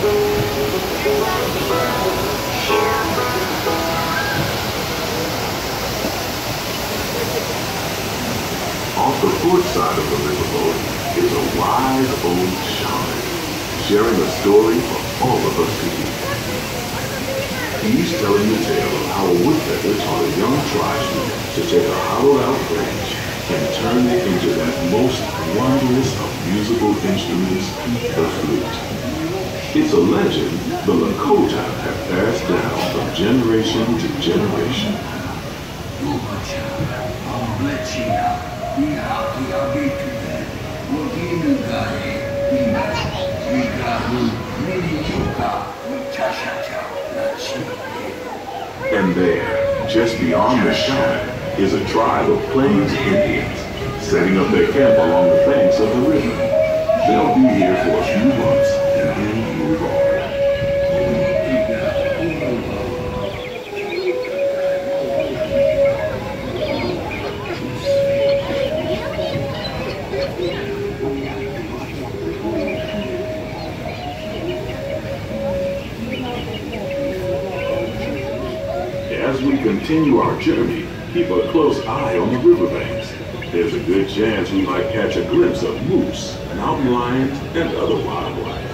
Off the port side of the riverboat is a wise old shaman, sharing a story for all of us to hear. He's telling the tale of how a woodpecker taught a young tribesman to take a hollowed-out branch and turn it into that most wondrous of musical instruments, the flute. It's a legend the Lakota have passed down from generation to generation. And there, just beyond the shaman, is a tribe of Plains Indians, setting up their camp along the banks of the river. They'll be here for a few months and then move on. As we continue our journey, keep a close eye on the riverbanks. There's a good chance we might catch a glimpse of moose, mountain lions, and other wildlife.